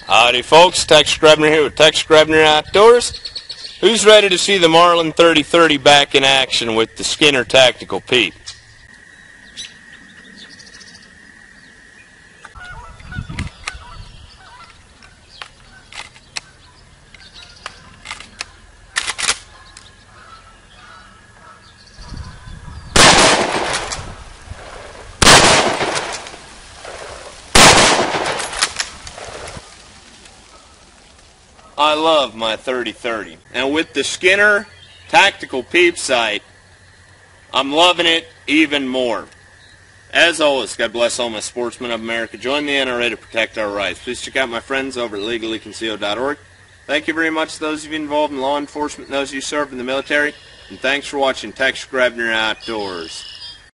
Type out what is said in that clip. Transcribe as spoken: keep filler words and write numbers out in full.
Howdy folks, Tex Grebner here with Tex Grebner Outdoors. Who's ready to see the Marlin thirty thirty back in action with the Skinner Tactical Peep? I love my thirty thirty, and with the Skinner Tactical Peep sight, I'm loving it even more. As always, God bless all my sportsmen of America. Join the N R A to protect our rights. Please check out my friends over at legally concealed dot org. Thank you very much to those of you involved in law enforcement and those of you serve in the military, and thanks for watching Tex Grebner Outdoors.